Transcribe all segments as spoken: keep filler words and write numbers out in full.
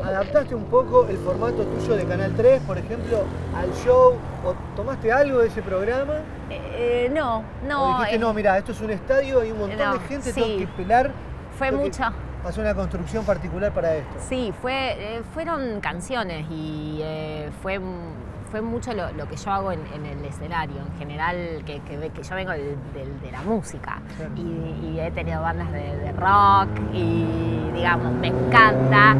¿adaptaste un poco el formato tuyo de Canal tres, por ejemplo, al show? ¿O tomaste algo de ese programa? Eh, no, no. ¿O dijiste, eh, no, mira, esto es un estadio, hay un montón no, de gente, sí. tengo que pelar? Fue mucho. Hacer una construcción particular para esto. Sí, fue, eh, fueron canciones y eh, fue, fue mucho lo, lo que yo hago en, en el escenario, en general, que, que, que yo vengo del, del, de la música. Claro. y, y he tenido bandas de, de rock y, digamos, me encanta.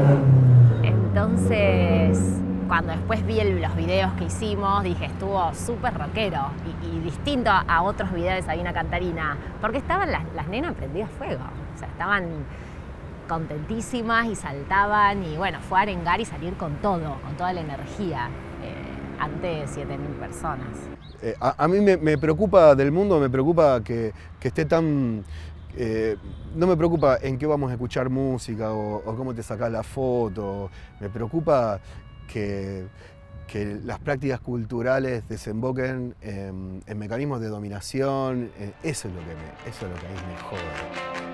Entonces, cuando después vi el, los videos que hicimos, dije, estuvo súper rockero y, y distinto a, a otros videos de Sabina Cantarina, porque estaban las, las nenas prendidas fuego, o sea, estaban contentísimas y saltaban y bueno, fue a arengar y salir con todo, con toda la energía, eh, ante siete mil personas. Eh, a, a mí me, me preocupa del mundo, me preocupa que, que esté tan... Eh, no me preocupa en qué vamos a escuchar música o, o cómo te sacás la foto, me preocupa que, que las prácticas culturales desemboquen en, en mecanismos de dominación, eh, eso es lo que me, eso es lo que a mí me jode.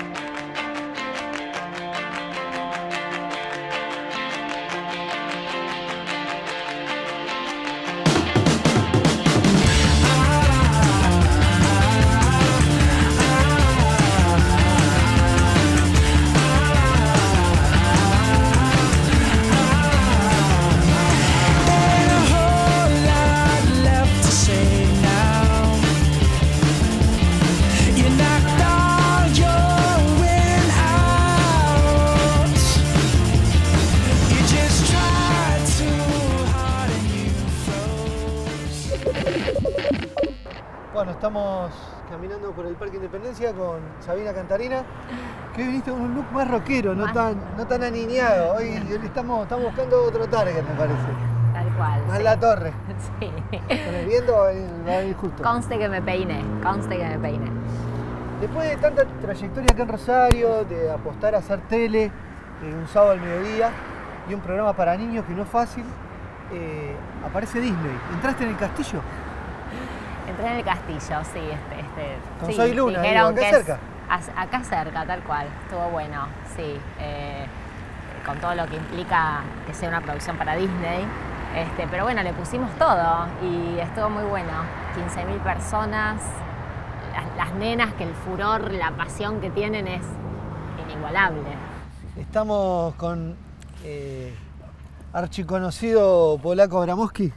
Bueno, estamos caminando por el Parque Independencia con Sabina Cantarina, que hoy viniste con un look más rockero, no tan, no tan aniñado. Hoy estamos, estamos buscando otro target, me parece. Tal cual. Más sí. la torre. Sí. Con el viento va a ir justo. Conste que me peiné, conste que me peiné. Después de tanta trayectoria acá en Rosario, de apostar a hacer tele, eh, un sábado al mediodía, y un programa para niños que no es fácil, eh, aparece Disney. ¿Entraste en el castillo? Entré en el castillo, sí. Este, este, Con sí, Soy Luna, dijeron digo, acá que cerca. Es, acá cerca, tal cual. Estuvo bueno, sí. Eh, con todo lo que implica que sea una producción para Disney. Este, pero bueno, le pusimos todo y estuvo muy bueno. quince mil personas, las, las nenas, que el furor, la pasión que tienen es inigualable. Estamos con eh, archiconocido polaco Abramowski.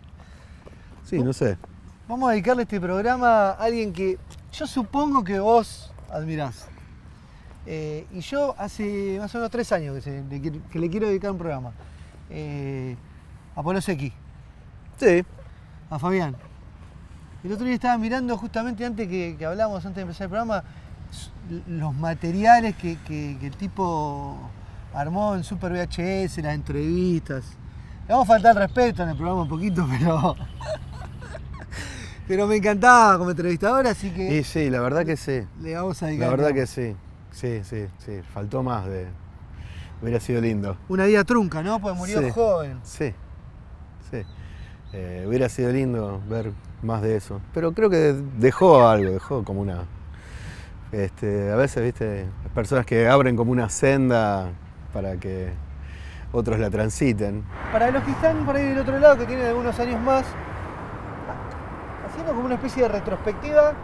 Sí, no sé. Vamos a dedicarle este programa a alguien que yo supongo que vos admirás. Eh, y yo hace más o menos tres años que, se, le, que le quiero dedicar un programa. Eh, a Polo Secchi. Sí. A Fabián. El otro día estaba mirando justamente antes que, que hablábamos, antes de empezar el programa, los materiales que, que, que el tipo armó en Super V H S, las entrevistas. Le vamos a faltar el respeto en el programa un poquito, pero... pero me encantaba como entrevistador, así que... Sí, sí, la verdad que sí. Le vamos a dedicar. La verdad que sí. Sí, sí, sí. Faltó más de... Hubiera sido lindo. Una vida trunca, ¿no? Porque murió sí, joven. Sí, sí. Eh, hubiera sido lindo ver más de eso. Pero creo que dejó algo, dejó como una... Este, a veces, viste, personas que abren como una senda para que otros la transiten. Para los que están por ahí del otro lado, que tienen algunos años más, haciendo como una especie de retrospectiva,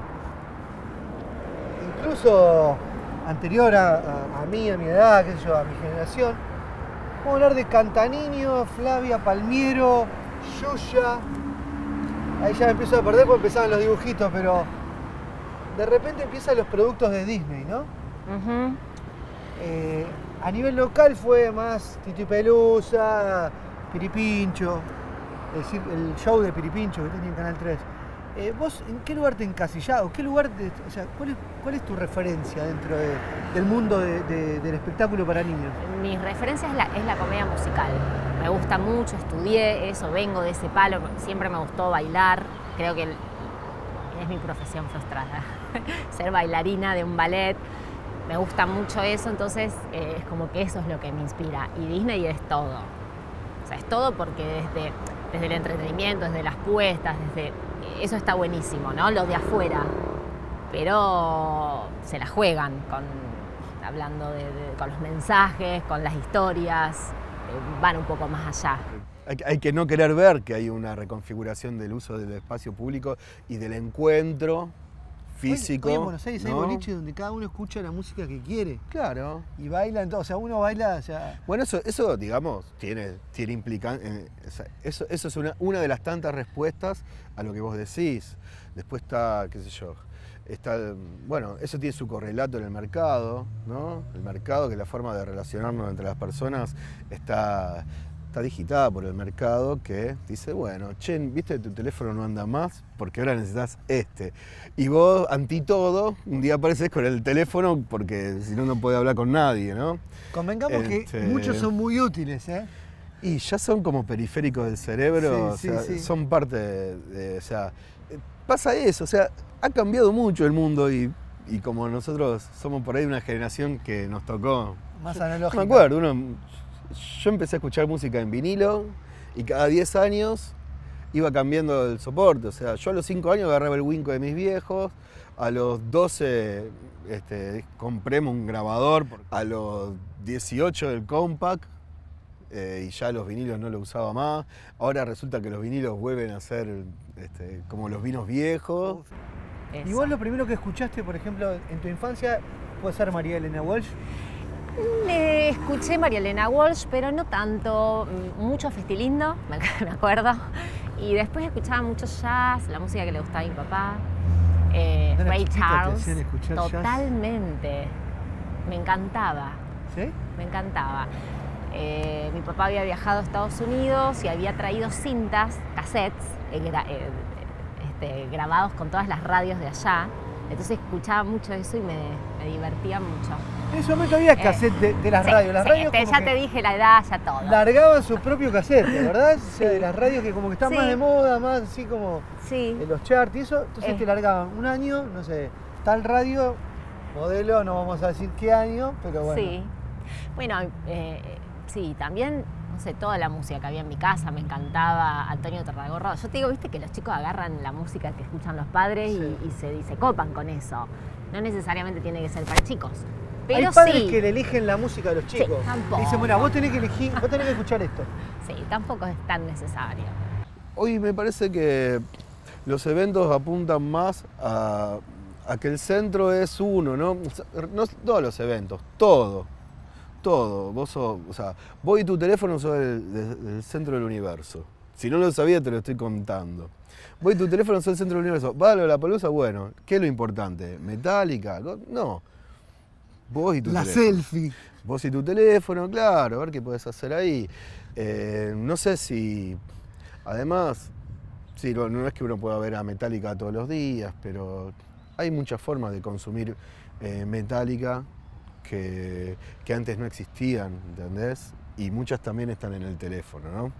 incluso anterior a, a, a mí, a mi edad, qué sé yo, a mi generación, vamos a hablar de Cantaniño, Flavia Palmiero, Yuya. Ahí ya me empiezo a perder porque empezaban los dibujitos, pero de repente empiezan los productos de Disney, ¿no? Uh-huh. eh, a nivel local fue más Tito y Pelusa, Piripincho, es decir, el show de Piripincho que tenía en Canal tres. Eh, ¿Vos en qué lugar te encasillás? ¿O qué lugar te, o sea, ¿cuál es, cuál es tu referencia dentro de, del mundo de, de, del espectáculo para niños? Mi referencia es la, es la comedia musical. Me gusta mucho, estudié eso, vengo de ese palo, siempre me gustó bailar. Creo que el, es mi profesión frustrada, ser bailarina de un ballet. Me gusta mucho eso, entonces eh, es como que eso es lo que me inspira. Y Disney es todo. O sea, es todo porque desde, desde el entretenimiento, desde las puestas, desde... Eso está buenísimo, ¿no? Los de afuera. Pero se la juegan con, hablando de, de, con los mensajes, con las historias, eh, van un poco más allá. Hay, hay que no querer ver que hay una reconfiguración del uso del espacio público y del encuentro físico. Hoy, hoy en Buenos Aires, ¿no?, hay boliches donde cada uno escucha la música que quiere. Claro. Y baila, entonces, o sea, uno baila, o sea... Bueno, eso, eso digamos, tiene, tiene implican, eh, o sea, eso, eso es una, una de las tantas respuestas a lo que vos decís. Después está, qué sé yo, está, bueno, eso tiene su correlato en el mercado, ¿no? El mercado, que es la forma de relacionarnos entre las personas, está... está digitada por el mercado, que dice, bueno, che, viste, tu teléfono no anda más porque ahora necesitas este. Y vos, ante todo, un día apareces con el teléfono porque si no, no puede hablar con nadie, ¿no? Convengamos este... que muchos son muy útiles, ¿eh? Y ya son como periféricos del cerebro, sí, o sea, sí, sí. son parte de, de, o sea, pasa eso, o sea, ha cambiado mucho el mundo y, y como nosotros somos por ahí una generación que nos tocó... Más analógica. Me acuerdo, uno... Yo empecé a escuchar música en vinilo y cada diez años iba cambiando el soporte. O sea, yo a los cinco años agarraba el Winco de mis viejos, a los doce este, compré un grabador, a los dieciocho el compact eh, y ya los vinilos no lo usaba más. Ahora resulta que los vinilos vuelven a ser este, como los vinos viejos. Eso. ¿Y vos lo primero que escuchaste, por ejemplo, en tu infancia, puede ser María Elena Walsh? Le escuché María Elena Walsh, pero no tanto, mucho Festilindo, me acuerdo, y después escuchaba mucho jazz, la música que le gustaba a mi papá, eh, ¿No Ray Charles, te hacían escuchar totalmente, jazz? Me encantaba, ¿sí? Me encantaba. Eh, mi papá había viajado a Estados Unidos y había traído cintas, cassettes, eh, gra eh, este, grabados con todas las radios de allá. Entonces escuchaba mucho eso y me, me divertía mucho. En ese momento había cassette eh, de, de las sí, radios. Las sí, radios este, ya te dije la edad, ya todo. Largaban su propio cassette, ¿verdad? Sí. O sea, de las radios que como que están sí. más de moda, más así como sí. en los charts y eso. Entonces eh. te largaban un año, no sé, tal radio, modelo, no vamos a decir qué año, pero bueno. Sí, bueno, eh, sí, también... no sé, toda la música que había en mi casa, me encantaba Antonio Tarragorro. Yo te digo, viste que los chicos agarran la música que escuchan los padres sí. y, y, se, y se copan con eso. No necesariamente tiene que ser para chicos. Pero hay padres sí. que le eligen la música a los chicos. Sí, tampoco. Dicen, bueno, vos tenés que elegir, vos tenés que escuchar esto. Sí, tampoco es tan necesario. Hoy me parece que los eventos apuntan más a, a que el centro es uno, ¿no? No todos los eventos, todo. Todo, vos sos, o sea, vos y tu teléfono sos el, el centro del universo. Si no lo sabías, te lo estoy contando. Vos y tu teléfono sos el centro del universo. ¿Va a Lollapalooza? Bueno, ¿qué es lo importante? ¿Metallica? No. Vos y tu La teléfono. La selfie. Vos y tu teléfono, claro, a ver qué podés hacer ahí. Eh, no sé si, además, sí, no, no es que uno pueda ver a Metallica todos los días, pero hay muchas formas de consumir eh, Metallica. Que, que antes no existían, ¿entendés? Y muchas también están en el teléfono, ¿no?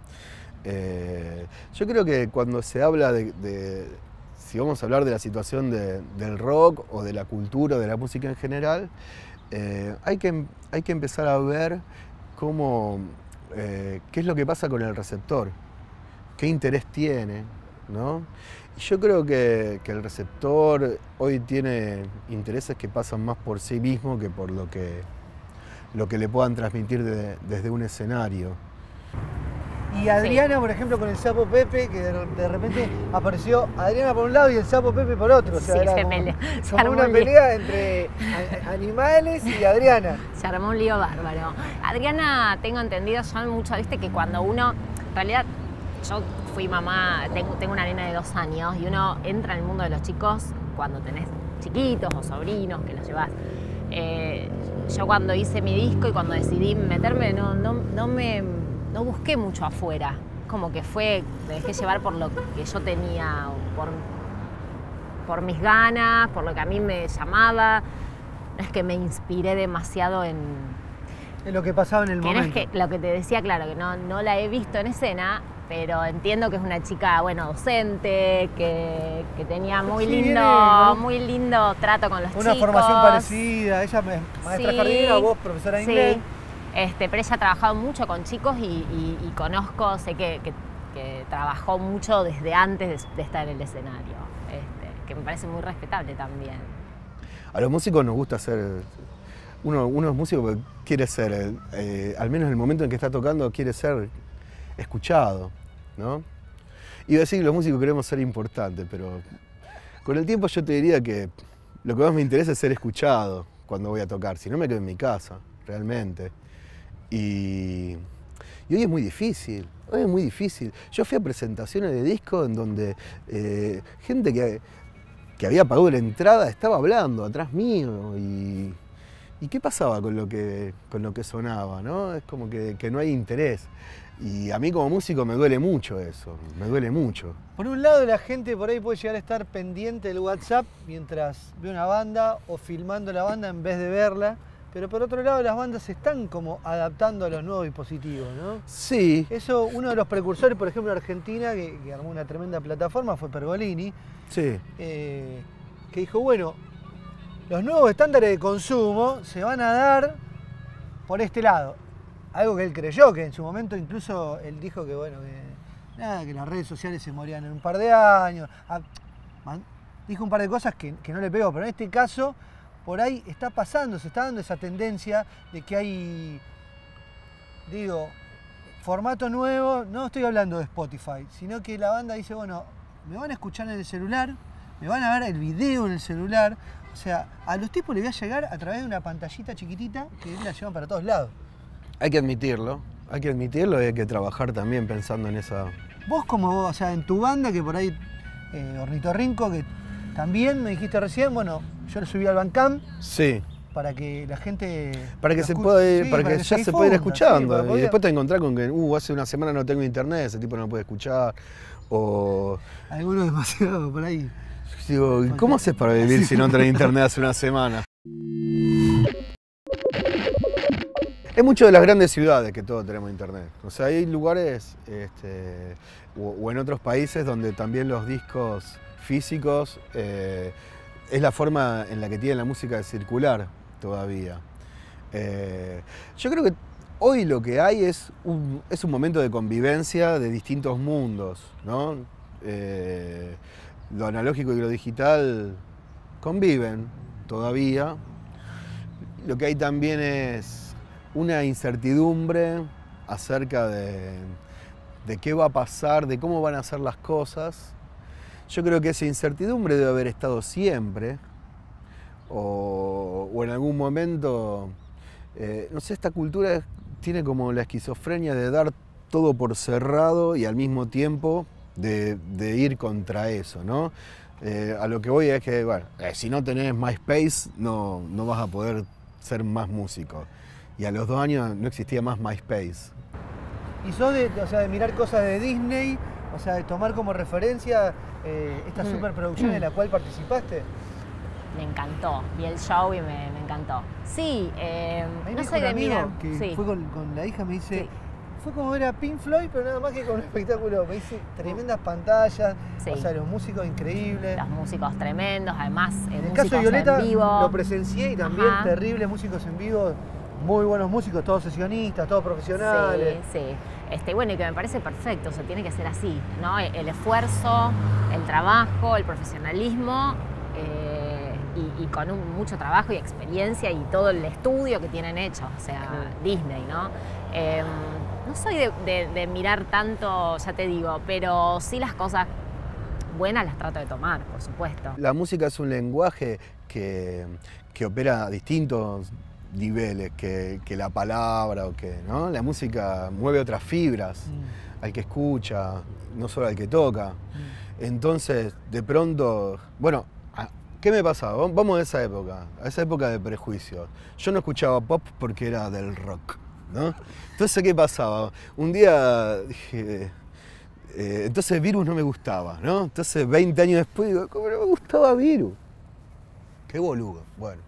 Eh, yo creo que cuando se habla de, de, si vamos a hablar de la situación de, del rock o de la cultura, de la música en general, eh, hay, que, hay que empezar a ver cómo, eh, qué es lo que pasa con el receptor, qué interés tiene, ¿no? Yo creo que, que el receptor hoy tiene intereses que pasan más por sí mismo que por lo que, lo que le puedan transmitir de, desde un escenario. Y Adriana, sí. por ejemplo, con el Sapo Pepe, que de, de repente apareció Adriana por un lado y el Sapo Pepe por otro. O sea, sí, era se como, pelea. como una pelea entre a, animales y Adriana. Se armó un lío bárbaro. Adriana, tengo entendido, son mucho, viste, que cuando uno, en realidad, yo fui mamá, tengo, tengo una nena de dos años y uno entra en el mundo de los chicos cuando tenés chiquitos o sobrinos que los llevas. Eh, yo cuando hice mi disco y cuando decidí meterme, no, no, no, me, no busqué mucho afuera. Como que fue, me dejé llevar por lo que yo tenía, por, por mis ganas, por lo que a mí me llamaba. No es que me inspiré demasiado en... En lo que pasaba en el que momento. No es que, lo que te decía, claro, que no, no la he visto en escena, pero entiendo que es una chica, bueno, docente, que, que tenía muy sí, lindo, viene, muy lindo trato con los una chicos. Una formación parecida, ella maestra sí, jardinera, vos profesora de sí. inglés. Este, pero ella ha trabajado mucho con chicos y, y, y conozco, sé que, que, que trabajó mucho desde antes de, de estar en el escenario, este, que me parece muy respetable también. A los músicos nos gusta hacer, uno, uno es músico porque quiere ser, eh, al menos en el momento en que está tocando, quiere ser escuchado, ¿no? Iba a decir que los músicos queremos ser importantes, pero con el tiempo yo te diría que lo que más me interesa es ser escuchado cuando voy a tocar, si no me quedo en mi casa, realmente. Y, y hoy es muy difícil, hoy es muy difícil. Yo fui a presentaciones de discos en donde eh, gente que, que había pagado la entrada estaba hablando atrás mío y, y ¿qué pasaba con lo que, con lo que sonaba, ¿no? Es como que, que no hay interés. Y a mí como músico me duele mucho eso, me duele mucho. Por un lado, la gente por ahí puede llegar a estar pendiente del WhatsApp mientras ve una banda o filmando la banda en vez de verla. Pero por otro lado, las bandas se están como adaptando a los nuevos dispositivos, ¿no? Sí. Eso, uno de los precursores, por ejemplo, en Argentina, que, que armó una tremenda plataforma, fue Pergolini. Sí. Eh, que dijo, bueno, los nuevos estándares de consumo se van a dar por este lado. Algo que él creyó, que en su momento incluso él dijo que, bueno, que, nada, que las redes sociales se morían en un par de años. Ah, man, dijo un par de cosas que, que no le pegó, pero en este caso, por ahí está pasando, se está dando esa tendencia de que hay, digo, formato nuevo. No estoy hablando de Spotify, sino que la banda dice, bueno, me van a escuchar en el celular, me van a ver el video en el celular. O sea, a los tipos les voy a llegar a través de una pantallita chiquitita que la llevan para todos lados. Hay que admitirlo, hay que admitirlo y hay que trabajar también pensando en esa... Vos como vos, o sea, en tu banda, que por ahí, eh, Ornitorrinco, que también me dijiste recién, bueno, yo lo subí al Bandcamp. Sí. Para que la gente... Para que, se pueda ir, sí, para que, para que ya se, se pueda ir escuchando. Sí, y después te encontrás con que, uh, hace una semana no tengo internet, ese tipo no lo puede escuchar. O... Algunos demasiado por ahí. Digo, ¿cómo haces para vivir si no tenés internet hace una semana? Es mucho de las grandes ciudades que todos tenemos internet. O sea, hay lugares este, o, o en otros países donde también los discos físicos eh, es la forma en la que tiene la música de circular todavía. Eh, yo creo que hoy lo que hay es un, es un momento de convivencia de distintos mundos, ¿no? Eh, lo analógico y lo digital conviven todavía. Lo que hay también es una incertidumbre acerca de, de qué va a pasar, de cómo van a ser las cosas. Yo creo que esa incertidumbre debe haber estado siempre, o, o en algún momento, eh, no sé, esta cultura tiene como la esquizofrenia de dar todo por cerrado y al mismo tiempo de, de ir contra eso, ¿no? Eh, a lo que voy es que, bueno, eh, si no tenés MySpace, no, no vas a poder ser más músico. Y a los dos años no existía más MySpace. ¿Y sos de, o sea, de mirar cosas de Disney? O sea, de tomar como referencia eh, esta mm. superproducción en la cual participaste. Me encantó, vi el show y me, me encantó. Sí, eh, no soy de mirar. Que sí. fue con, con la hija, me dice, sí. fue como ver a Pink Floyd, pero nada más que con un espectáculo. Me dice, tremendas pantallas, sí. O sea, los músicos increíbles. Los músicos tremendos, además, eh, en el caso de Violeta, en vivo. lo presencié y también Ajá. terribles músicos en vivo. Muy buenos músicos, todos sesionistas, todos profesionales. Sí, sí. Este, bueno, y que me parece perfecto, o sea, tiene que ser así, ¿no? El esfuerzo, el trabajo, el profesionalismo, eh, y, y con un, mucho trabajo y experiencia y todo el estudio que tienen hecho, o sea, sí. Disney, ¿no? Eh, no soy de, de, de mirar tanto, ya te digo, pero sí las cosas buenas las trato de tomar, por supuesto. La música es un lenguaje que, que opera a distintos niveles que, que la palabra o que, ¿no? La música mueve otras fibras mm. al que escucha, no solo al que toca. Mm. Entonces, de pronto, bueno, ¿qué me pasaba? Vamos a esa época, a esa época de prejuicios. Yo no escuchaba pop porque era del rock, ¿no? Entonces, ¿qué pasaba? Un día dije, eh, entonces Virus no me gustaba, ¿no? Entonces, veinte años después digo, ¿cómo no me gustaba Virus? Qué boludo, bueno.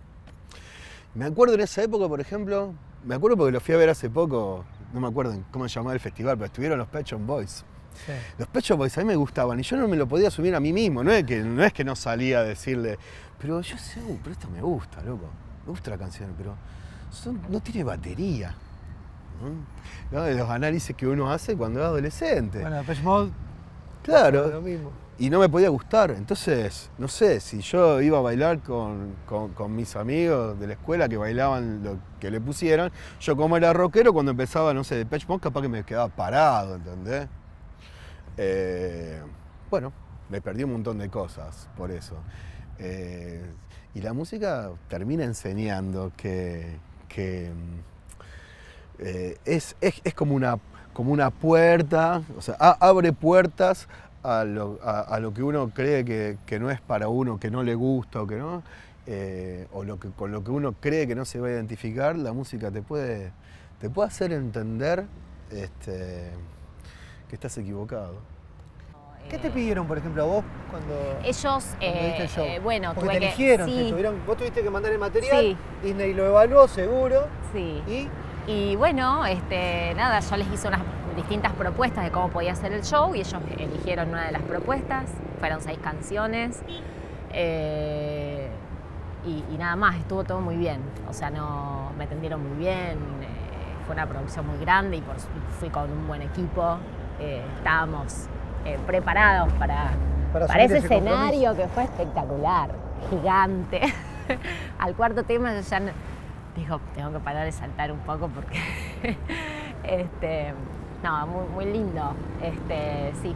Me acuerdo en esa época, por ejemplo, me acuerdo porque lo fui a ver hace poco, no me acuerdo cómo se llamaba el festival, pero estuvieron los Pet Shop Boys. Sí. Los Pet Shop Boys a mí me gustaban y yo no me lo podía asumir a mí mismo, no es que no, es que no salía a decirle, pero yo sé, uh, pero esto me gusta, loco, me gusta la canción, pero son, no tiene batería. ¿No? ¿No? De los análisis que uno hace cuando es adolescente. Bueno, Depeche Mode Claro. Lo mismo. Y no me podía gustar. Entonces, no sé, si yo iba a bailar con, con, con mis amigos de la escuela que bailaban lo que le pusieran, yo como era rockero, cuando empezaba, no sé, Depeche Mode, capaz que me quedaba parado, ¿entendés? Eh, bueno, me perdí un montón de cosas por eso. Eh, y la música termina enseñando que, que eh, es, es, es como, una, como una puerta, o sea, a, abre puertas a lo, a, a lo que uno cree que, que no es para uno, que no le gusta o que no, eh, o lo que, con lo que uno cree que no se va a identificar. La música te puede, te puede hacer entender este, que estás equivocado. ¿Qué te pidieron, por ejemplo, a vos cuando, Ellos, cuando eh, diste el show? eh, bueno, Porque tuve te que- eligieron, sí. te tuvieron- vos tuviste que mandar el material, Sí. Disney lo evaluó, seguro, Sí. y Y bueno, este, nada, yo les hice unas distintas propuestas de cómo podía ser el show y ellos eligieron una de las propuestas. Fueron seis canciones eh, y, y nada más, estuvo todo muy bien. O sea, no, me atendieron muy bien, eh, fue una producción muy grande y por, fui con un buen equipo. Eh, estábamos eh, preparados para, Para para asumir ese ese compromiso. escenario que fue espectacular, gigante. Al cuarto tema yo ya no, digo, tengo que parar de saltar un poco porque este, no, muy, muy lindo. Este, sí.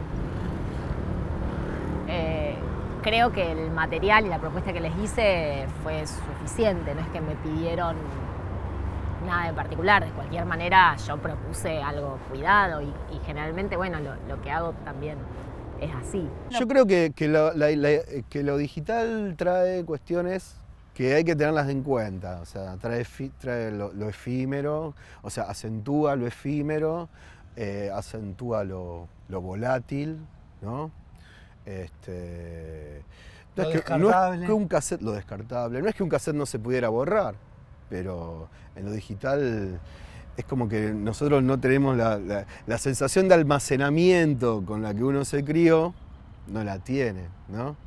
Eh, creo que el material y la propuesta que les hice fue suficiente, no es que me pidieron nada en particular. De cualquier manera yo propuse algo cuidado y, y generalmente, bueno, lo, lo que hago también es así. Yo creo que, que, lo, la, la, que lo digital trae cuestiones que hay que tenerlas en cuenta. O sea, trae, trae lo, lo efímero, o sea, acentúa lo efímero, eh, acentúa lo, lo volátil, ¿no? Este, no, Lo es que, no descartable. es que un cassette, lo descartable, no es que un cassette no se pudiera borrar, pero en lo digital es como que nosotros no tenemos la, la, la sensación de almacenamiento con la que uno se crió, no la tiene, ¿no?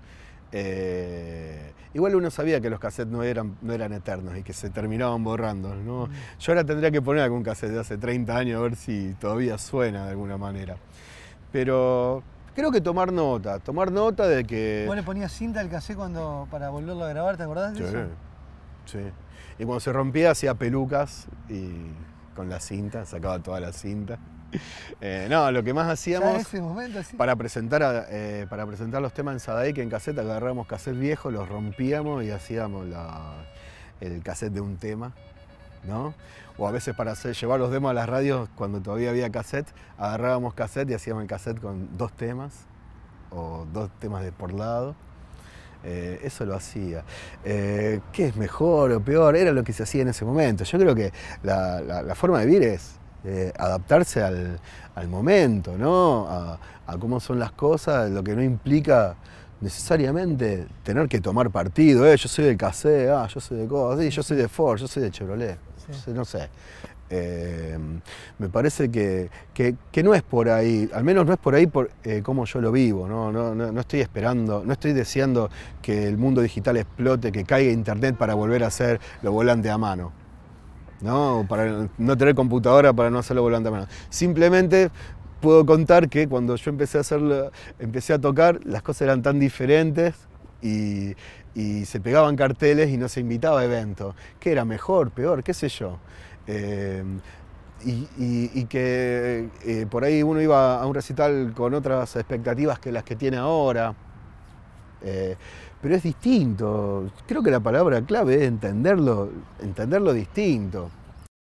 Eh, igual uno sabía que los cassettes no eran, no eran eternos y que se terminaban borrando, ¿no? Mm. Yo ahora tendría que poner algún cassette de hace treinta años a ver si todavía suena de alguna manera. Pero creo que tomar nota, tomar nota de que... vos le ponías cinta al cassette cuando, para volverlo a grabar, ¿te acordás de Sí, eso? sí. Y cuando se rompía hacía pelucas y con la cinta, sacaba toda la cinta. Eh, no, lo que más Ya hacíamos... en ese momento, sí. Para presentar, a- eh, para presentar los temas en Sadaic en cassette, agarrábamos cassette viejo, los rompíamos y hacíamos la- el cassette de un tema, ¿no? O a veces para hacer, llevar los demos a las radios cuando todavía había cassette, agarrábamos cassette y hacíamos el cassette con dos temas, o dos temas de por lado. Eh, eso lo hacía. Eh, ¿Qué es mejor o peor? Era lo que se hacía en ese momento. Yo creo que la, la- la forma de vivir es eh, adaptarse al, al momento, ¿no? A, a cómo son las cosas, lo que no implica necesariamente tener que tomar partido. Eh, yo soy del cassette, ah, yo soy de cosas, sí, yo soy de Ford, yo soy de Chevrolet. Sí. No sé, no sé. Eh, me parece que, que, que no es por ahí, al menos no es por ahí por eh, cómo yo lo vivo, ¿no? No, no, no estoy esperando, no estoy deseando que el mundo digital explote, que caiga internet para volver a hacer los volantes a mano, ¿no? Para no tener computadora para no hacer los volantes a mano. Simplemente puedo contar que cuando yo empecé a hacerlo, empecé a tocar, las cosas eran tan diferentes y, y se pegaban carteles y no se invitaba a eventos. ¿Qué era mejor, peor, qué sé yo? Eh, y, y- y que eh, por ahí uno iba a un recital con otras expectativas que las que tiene ahora. Eh, pero es distinto. Creo que la palabra clave es entenderlo, entenderlo distinto.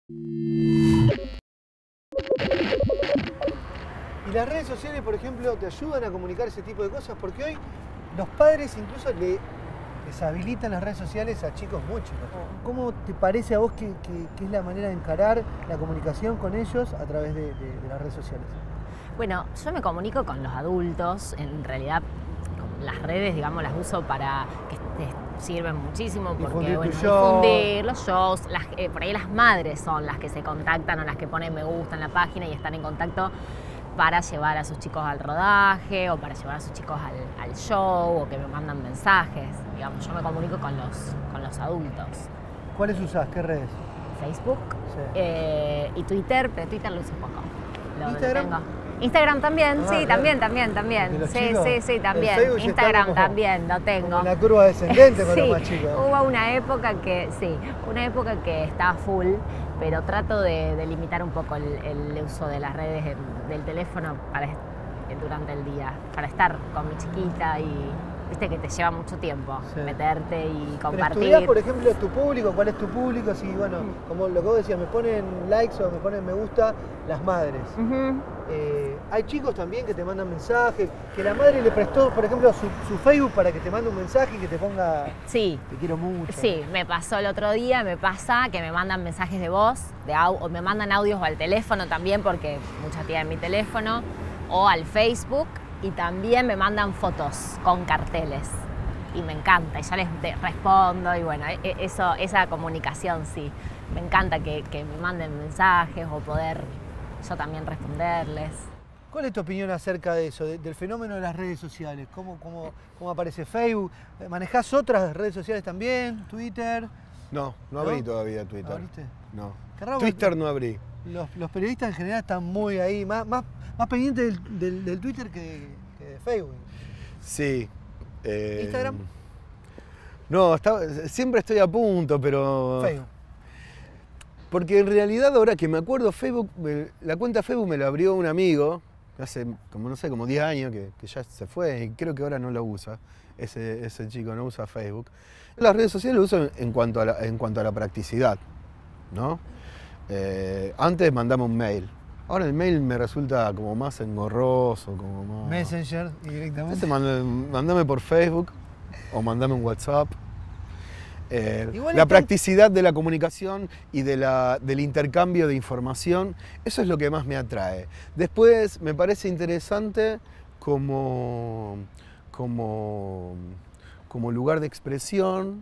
¿Y las redes sociales, por ejemplo, te ayudan a comunicar ese tipo de cosas? Porque hoy los padres incluso le, les habilitan las redes sociales a chicos muy chicos. ¿Cómo te parece a vos que, que- que es la manera de encarar la comunicación con ellos a través de, de- de las redes sociales? Bueno, yo me comunico con los adultos, en realidad con las redes, digamos, las uso para que te sirven muchísimo porque, Difundir tu bueno, show. difundir los shows, las, eh, por ahí las madres son las que se contactan o las que ponen me gusta en la página y están en contacto para llevar a sus chicos al rodaje o para llevar a sus chicos al, al show o que me mandan mensajes, digamos, yo me comunico con los, con los adultos. ¿Cuáles usás? ¿Qué redes? Facebook Sí. eh, y Twitter, pero Twitter lo uso poco. Lo, lo ¿Instagram? tengo. Instagram también, Ah, sí, claro. también, también, también. ¿De los Sí, chicos? sí, sí, El también. Facebook ya está Instagram como- también lo tengo. Como la curva descendente con Sí, los más chicos. hubo una época que, sí, una época que estaba full, pero trato de, de limitar un poco el, el uso de las redes en- del teléfono para, est- durante el día, para estar con mi chiquita y viste que te lleva mucho tiempo Sí. meterte y Pero compartir. estudiás, por ejemplo, tu público, cuál es tu público, si, bueno, como lo que vos decías, me ponen likes o me ponen me gusta las madres. Ujú. Eh, hay chicos también que te mandan mensajes, que la madre le prestó, por ejemplo, su, su Facebook para que te mande un mensaje y que te ponga Sí. te quiero mucho. Sí, me pasó el otro día, me pasa que me mandan mensajes de voz, de au- o me mandan audios al teléfono también, porque muchas tienen mi teléfono, o al Facebook, y también me mandan fotos con carteles. Y me encanta, y yo les de- respondo, y bueno, e- e- eso, esa comunicación sí. Me encanta que, que me manden mensajes o poder yo también responderles. ¿Cuál es tu opinión acerca de eso, de- del fenómeno de las redes sociales? ¿Cómo, cómo, cómo aparece Facebook? ¿Manejás otras redes sociales también? ¿Twitter? No, no ¿No? abrí todavía Twitter. ¿Abriste? No. Qué raro, Twitter no abrí. Los, los periodistas en general están muy ahí, más, más, más pendientes del, del- del Twitter que, que de Facebook. Sí. eh, ¿Instagram? No, estaba- siempre estoy a punto, pero... Facebook. Porque en realidad ahora que me acuerdo, Facebook, me- la cuenta Facebook me la abrió un amigo, hace como no sé, como diez años que, que ya se fue y creo que ahora no la usa, ese, ese chico no usa Facebook. Las redes sociales lo uso en, en cuanto a la, en cuanto a la practicidad, ¿no? Eh, antes mandaba un mail, ahora el mail me resulta como más engorroso, como más... Messenger y directamente. Entonces mand- mandame por Facebook o mandame un WhatsApp. Eh, Igual la están- practicidad de la comunicación y de la, del intercambio de información, eso es lo que más me atrae. Después me parece interesante como, como, como lugar de expresión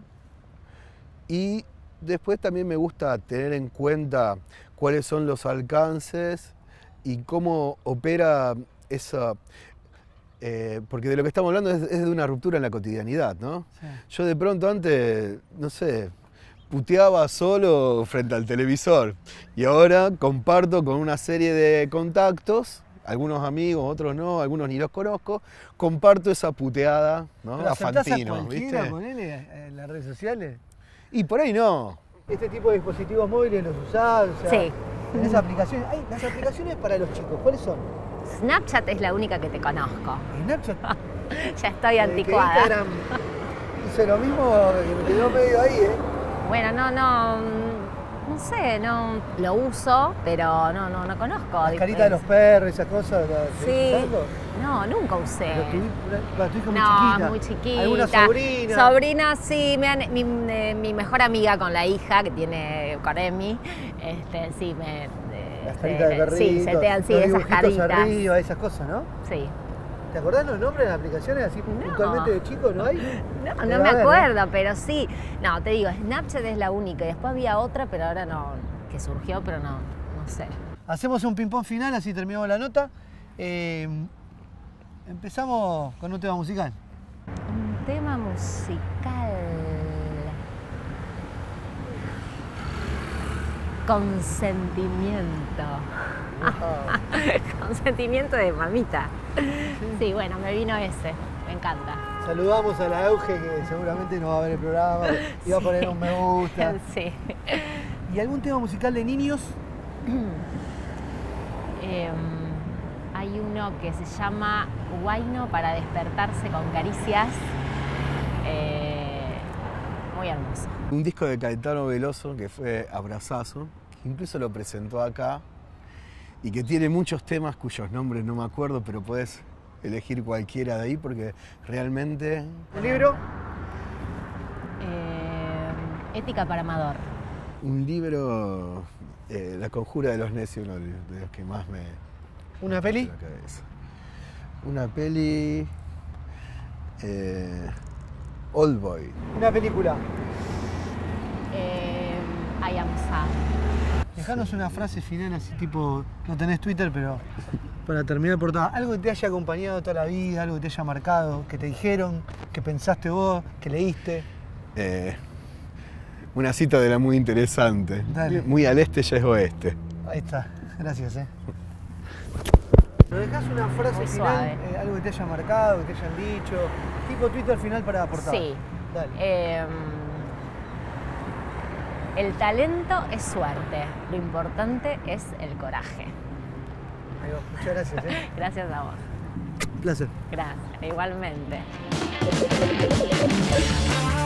y después también me gusta tener en cuenta cuáles son los alcances y cómo opera esa... Eh, porque de lo que estamos hablando es, es de una ruptura en la cotidianidad, ¿no? Sí. Yo de pronto antes, no sé, puteaba solo frente al televisor y ahora comparto con una serie de contactos, algunos amigos, otros no, algunos ni los conozco, comparto esa puteada, ¿no? ¿Pero A aceptás a Fantino, cualquiera, ¿viste? ponele, en las redes sociales? Y por ahí no. Este tipo de dispositivos móviles los usás, o sea, Sí. tenés aplicaciones. Ay, las aplicaciones para los chicos, ¿cuáles son? Snapchat es la única que te conozco. Snapchat. Ya estoy Eh, anticuada. Que Instagram hizo lo mismo, que me quedó medio ahí, ¿eh? Bueno, no, no, mm, no sé, no lo uso, pero no, no, no conozco. Las caritas de los perros, esas cosas, ¿las Sí. seguís usando? No, nunca usé. Pero tu, hi- tu hija muy No, chiquita. muy chiquita. ¿Alguna sobrina? Sobrina, sí, me han- mi, eh, mi mejor amiga con la hija que tiene Coremi, este, sí, me... eh, Las se- caritas de perrito, Sí, setean, sí, los esas dibujitos caritas. arriba, esas cosas, ¿no? Sí. ¿Te acordás los nombres de las aplicaciones así No. puntualmente de chico? ¿No hay? No, Debe no me haber, ¿no? acuerdo, pero sí. No, te digo, Snapchat es la única. Y después había otra, pero ahora no, que surgió, pero no, no sé. Hacemos un ping-pong final, así terminamos la nota. Eh, empezamos con un tema musical. Un tema musical. Consentimiento. Consentimiento de mamita. Sí, bueno, me vino ese. Me encanta. Saludamos a la Euge, que seguramente no va a ver el programa, y va a poner un me gusta. Sí. ¿Y algún tema musical de niños? Eh, hay uno que se llama Guayno para despertarse con caricias. Eh, muy hermoso. Un disco de Caetano Veloso que fue Abrazazo, que incluso lo presentó acá y que tiene muchos temas cuyos nombres no me acuerdo, pero puedes elegir cualquiera de ahí porque realmente... ¿Un libro? Eh, Ética para Amador. Un libro, eh, La Conjura de los Necios, uno de los que más me... ¿Una peli? la cabeza. Una peli... Eh, Old Boy. Una película. Eh, I Am Sam. Dejanos una frase final así tipo, no tenés Twitter, pero para terminar por todas. Algo que te haya acompañado toda la vida, algo que te haya marcado, que te dijeron, que pensaste vos, que leíste. Eh, una cita de la muy interesante. Dale. Muy al este ya es oeste. Ahí está, gracias, eh. ¿Nos dejás una frase Muy final? suave. Eh, algo que te haya marcado, que te hayan dicho. Tipo tuit al final para aportar. Sí. Dale. Eh, el talento es suerte, lo importante es el coraje. Ahí va. Muchas gracias. ¿eh? Gracias a vos. Placer. Gracias, igualmente.